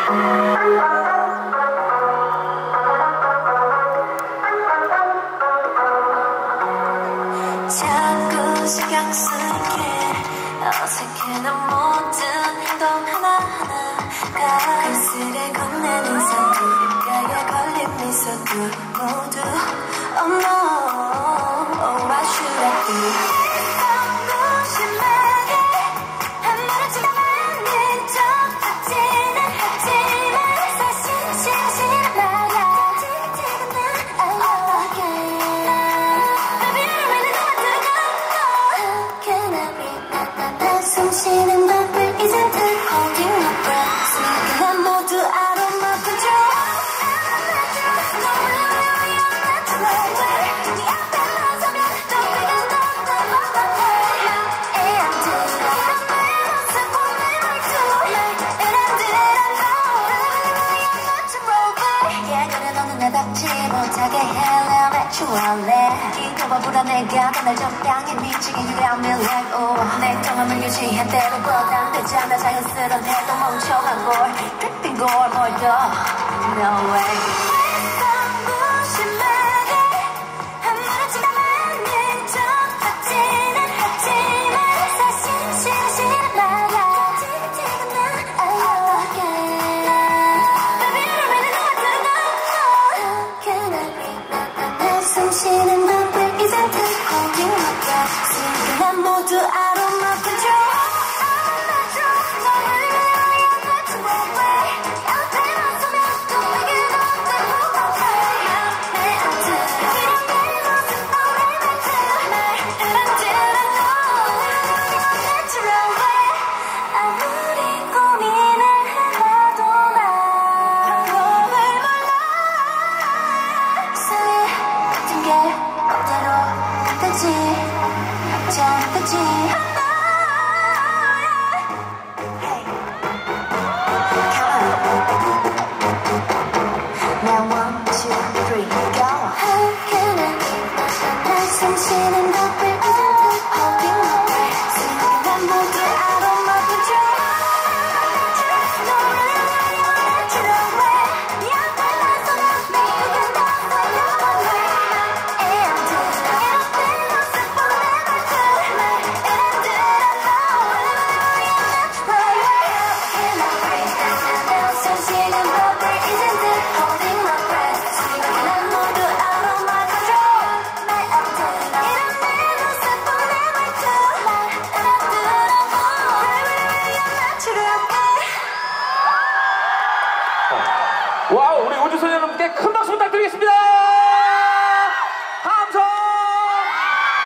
자꾸 신경 쓰게 어색해 난 모든 행동 하나하나가 그슬에 건네는 상품 가에 걸린 미소도 모두 Oh no, oh what should I do. 숨쉬는 밤을 이젠 다 holding my breath 난 모두 out of my control 너무 unnatural way 네 앞에 나서면 또 내가 넌 And 내 모습 보내 right to me And I unnatural way Yeah 그래 너는 나답지 못하게 해 내추럴해 기도와 불안해가 날 적당히 미치게 유래하면 like oh 내 경험을 유지한 대로 보담되지 않아 자연스러운 태도 멍청한 걸 dripping 걸 뭘 더 No way 숨쉬는 밤을 이젠 다 holding my breath 난 모두 out of my control 너무 unnatural way 앞에 나서면 또 내게 넌 내 앞에 이런 내 모습 보내 right to me And I know unnatural way 아무리 고민을 해봐도 난 방법을 몰라 그대로 되지 잘 되지 Now 1, 2, 3, go 난 숨쉬는 밤을 이젠 다 holding my breath 난 모두 out of my control 너무 unnatural way 네 앞에 나서면 내게 넌 와우, 우리 우주소년